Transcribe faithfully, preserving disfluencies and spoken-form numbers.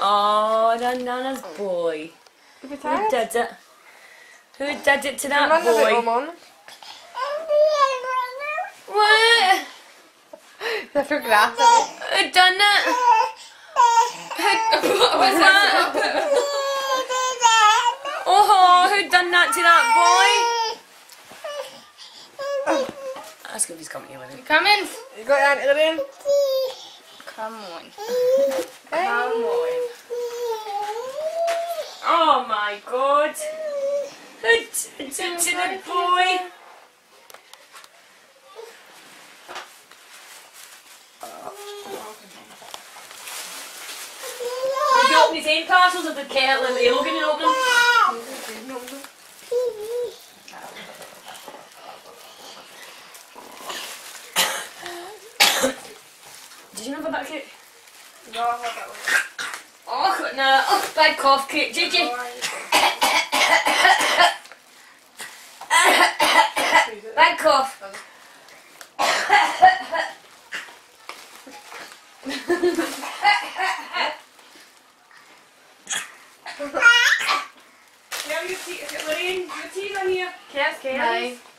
Oh, that Nana's boy. Who Who did it? Who did it to that Run a boy? little, Mum. What? They're for grass. Who done it? Who, what's that? Oh, who done that to that boy? Ask if he's coming here with him. Coming? You got your auntie in? Come on. Hey. Come on. Oh my god. Who did it to the boy? Did he open his own parcels or did Kate let me open and open them? Did you know about that, Kate? No, I had that one. Oh, no. Oh, bad cough, Kate. Did you? Bad cough. Now your teeth, Lorraine, your teeth are here. Kiss, kiss. Bye.